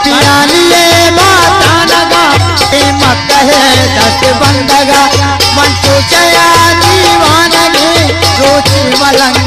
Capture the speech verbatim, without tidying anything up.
पियालिए माता लगा कहे दस बंदगा मंटू चया दीवान ने रोची मलंग